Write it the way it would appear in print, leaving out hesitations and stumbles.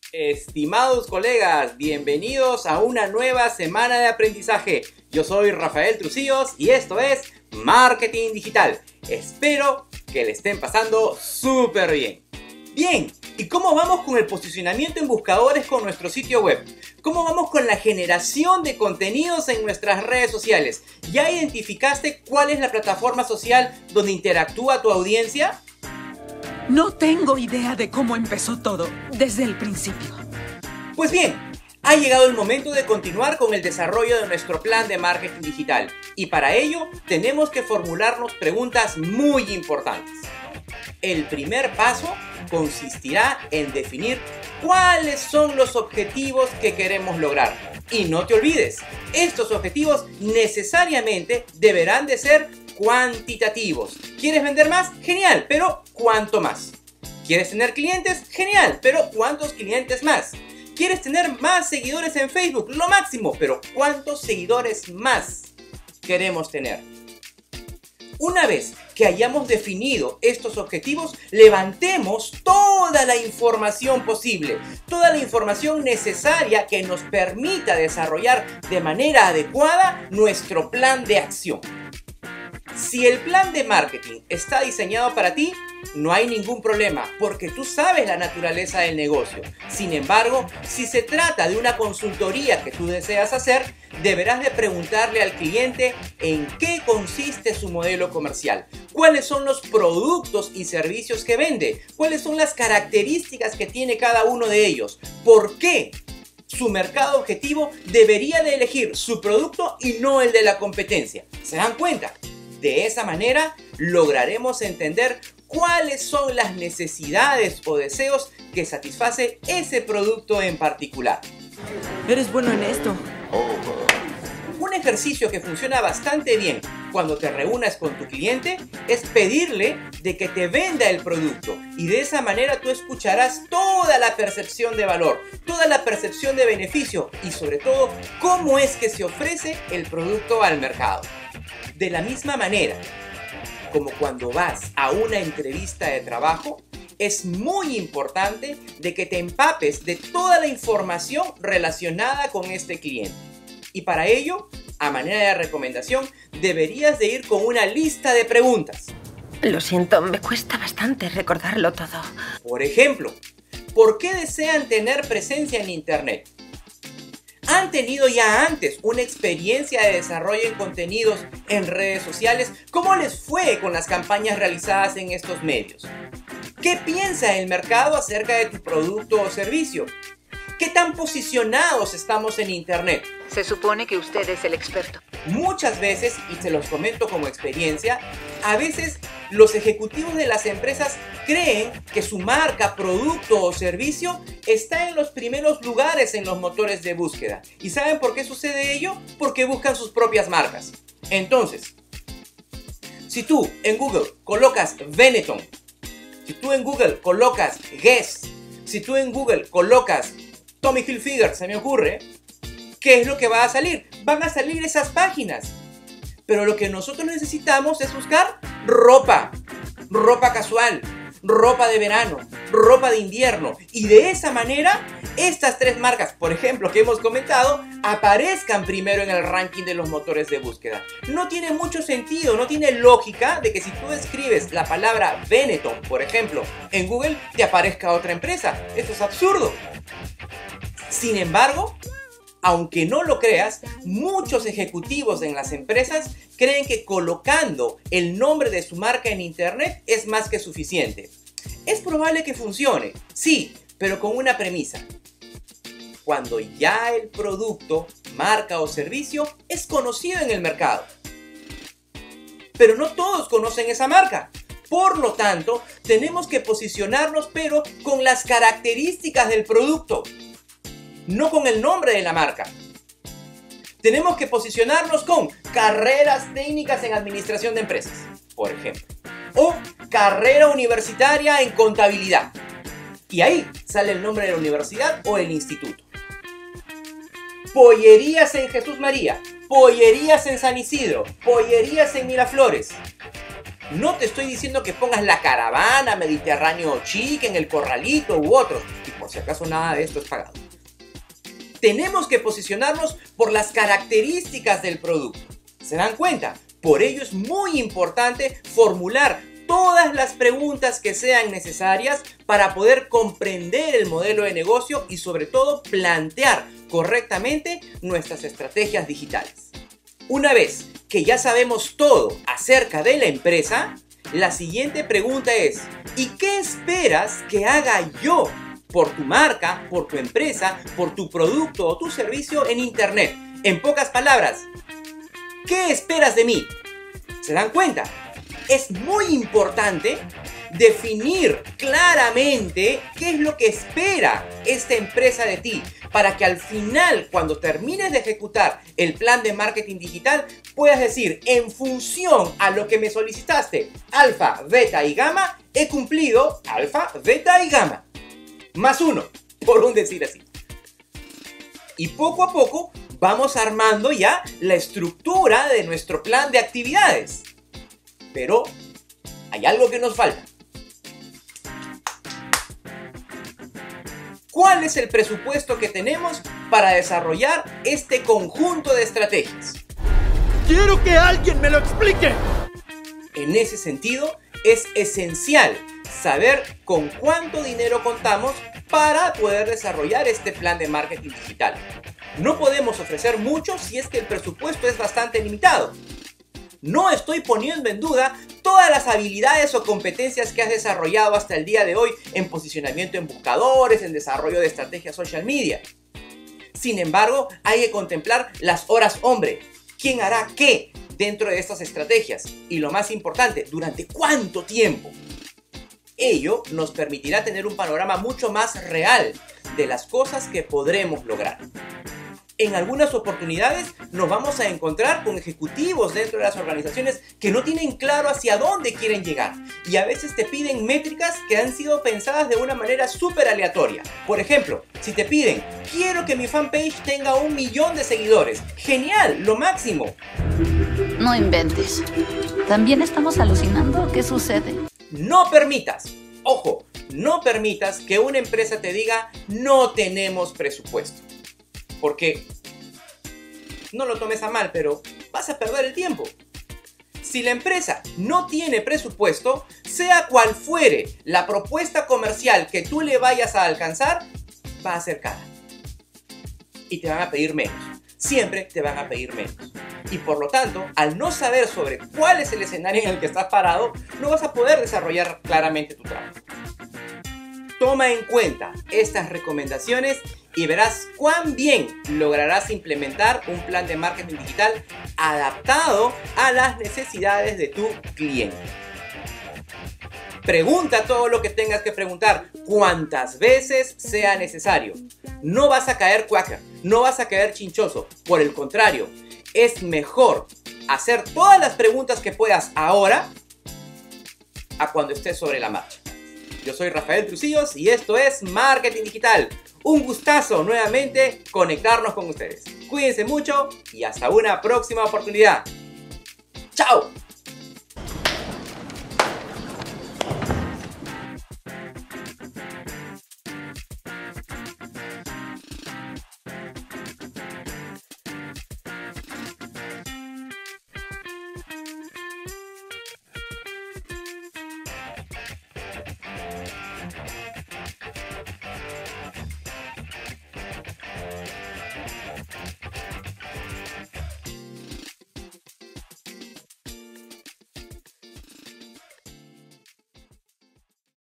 Estimados colegas, bienvenidos a una nueva semana de aprendizaje. Yo soy Rafael Trucillos y esto es Marketing Digital. Espero que le estén pasando súper bien. Bien, ¿y cómo vamos con el posicionamiento en buscadores con nuestro sitio web? ¿Cómo vamos con la generación de contenidos en nuestras redes sociales? ¿Ya identificaste cuál es la plataforma social donde interactúa tu audiencia? No tengo idea de cómo empezó todo desde el principio. Pues bien, ha llegado el momento de continuar con el desarrollo de nuestro plan de marketing digital. Y para ello tenemos que formularnos preguntas muy importantes. El primer paso consistirá en definir cuáles son los objetivos que queremos lograr. Y no te olvides, estos objetivos necesariamente deberán de ser cuantitativos. ¿Quieres vender más? Genial, pero ¿cuánto más? ¿Quieres tener clientes? Genial, pero ¿cuántos clientes más? ¿Quieres tener más seguidores en Facebook? Lo máximo, pero ¿cuántos seguidores más queremos tener? Una vez que hayamos definido estos objetivos, levantemos toda la información posible, toda la información necesaria que nos permita desarrollar de manera adecuada nuestro plan de acción. Si el plan de marketing está diseñado para ti, no hay ningún problema, porque tú sabes la naturaleza del negocio. Sin embargo, si se trata de una consultoría que tú deseas hacer, deberás de preguntarle al cliente en qué consiste su modelo comercial, cuáles son los productos y servicios que vende, cuáles son las características que tiene cada uno de ellos, por qué su mercado objetivo debería de elegir su producto y no el de la competencia. ¿Se dan cuenta? De esa manera lograremos entender cuáles son las necesidades o deseos que satisface ese producto en particular. Eres bueno en esto. Un ejercicio que funciona bastante bien cuando te reúnas con tu cliente es pedirle de que te venda el producto, y de esa manera tú escucharás toda la percepción de valor, toda la percepción de beneficio y sobre todo cómo es que se ofrece el producto al mercado. De la misma manera, como cuando vas a una entrevista de trabajo, es muy importante de que te empapes de toda la información relacionada con este cliente. Y para ello, a manera de recomendación, deberías de ir con una lista de preguntas. Lo siento, me cuesta bastante recordarlo todo. Por ejemplo, ¿por qué desean tener presencia en Internet? ¿Han tenido ya antes una experiencia de desarrollo en contenidos en redes sociales? ¿Cómo les fue con las campañas realizadas en estos medios? ¿Qué piensa el mercado acerca de tu producto o servicio? ¿Qué tan posicionados estamos en Internet? Se supone que usted es el experto. Muchas veces, y se los comento como experiencia, a veces los ejecutivos de las empresas creen que su marca, producto o servicio está en los primeros lugares en los motores de búsqueda. ¿Y saben por qué sucede ello? Porque buscan sus propias marcas. Entonces, si tú en Google colocas Benetton, si tú en Google colocas Guess, si tú en Google colocas Tommy Hilfiger, se me ocurre, ¿qué es lo que va a salir? Van a salir esas páginas. Pero lo que nosotros necesitamos es buscar ropa casual, ropa de verano, ropa de invierno. Y de esa manera, estas tres marcas, por ejemplo, que hemos comentado, aparezcan primero en el ranking de los motores de búsqueda. No tiene mucho sentido, no tiene lógica de que si tú escribes la palabra Benetton, por ejemplo, en Google, te aparezca otra empresa. Esto es absurdo. Sin embargo, aunque no lo creas, muchos ejecutivos en las empresas creen que colocando el nombre de su marca en Internet es más que suficiente. Es probable que funcione, sí, pero con una premisa. Cuando ya el producto, marca o servicio es conocido en el mercado. Pero no todos conocen esa marca. Por lo tanto, tenemos que posicionarnos pero con las características del producto, no con el nombre de la marca. Tenemos que posicionarnos con carreras técnicas en administración de empresas, por ejemplo, o carrera universitaria en contabilidad. Y ahí sale el nombre de la universidad o el instituto. Pollerías en Jesús María, pollerías en San Isidro, pollerías en Miraflores. No te estoy diciendo que pongas la Caravana, Mediterráneo Chic, en el Corralito u otros. Por si acaso nada de esto es pagado. Tenemos que posicionarnos por las características del producto. ¿Se dan cuenta? Por ello es muy importante formular todas las preguntas que sean necesarias para poder comprender el modelo de negocio y sobre todo plantear correctamente nuestras estrategias digitales. Una vez que ya sabemos todo acerca de la empresa, la siguiente pregunta es: ¿y qué esperas que haga yo por tu marca, por tu empresa, por tu producto o tu servicio en Internet? En pocas palabras, ¿qué esperas de mí? ¿Se dan cuenta? Es muy importante definir claramente qué es lo que espera esta empresa de ti, para que al final, cuando termines de ejecutar el plan de marketing digital, puedas decir: en función a lo que me solicitaste, alfa, beta y gamma, he cumplido alfa, beta y gamma. +1, por un decir así. Y poco a poco vamos armando ya la estructura de nuestro plan de actividades. Pero hay algo que nos falta. ¿Cuál es el presupuesto que tenemos para desarrollar este conjunto de estrategias? ¡Quiero que alguien me lo explique! En ese sentido, es esencial saber con cuánto dinero contamos para poder desarrollar este plan de marketing digital. No podemos ofrecer mucho si es que el presupuesto es bastante limitado. No estoy poniendo en duda todas las habilidades o competencias que has desarrollado hasta el día de hoy en posicionamiento en buscadores, en desarrollo de estrategias social media. Sin embargo, hay que contemplar las horas hombre. ¿Quién hará qué dentro de estas estrategias? Y lo más importante, ¿durante cuánto tiempo? Ello nos permitirá tener un panorama mucho más real de las cosas que podremos lograr. En algunas oportunidades nos vamos a encontrar con ejecutivos dentro de las organizaciones que no tienen claro hacia dónde quieren llegar, y a veces te piden métricas que han sido pensadas de una manera súper aleatoria. Por ejemplo, si te piden: quiero que mi fanpage tenga 1 millón de seguidores. ¡Genial! ¡Lo máximo! No inventes. ¿También estamos alucinando? ¿Qué sucede? No permitas, ojo, no permitas que una empresa te diga: no tenemos presupuesto. Porque, no lo tomes a mal, pero vas a perder el tiempo. Si la empresa no tiene presupuesto, sea cual fuere la propuesta comercial que tú le vayas a alcanzar, va a ser cara. Y te van a pedir menos. Siempre te van a pedir menos. Y por lo tanto, al no saber sobre cuál es el escenario en el que estás parado, no vas a poder desarrollar claramente tu trabajo. Toma en cuenta estas recomendaciones y verás cuán bien lograrás implementar un plan de marketing digital adaptado a las necesidades de tu cliente. Pregunta todo lo que tengas que preguntar, cuantas veces sea necesario. No vas a caer cuaca, no vas a caer chinchoso. Por el contrario, es mejor hacer todas las preguntas que puedas ahora a cuando estés sobre la marcha. Yo soy Rafael Trucillos y esto es Marketing Digital. Un gustazo nuevamente conectarnos con ustedes. Cuídense mucho y hasta una próxima oportunidad. ¡Chao!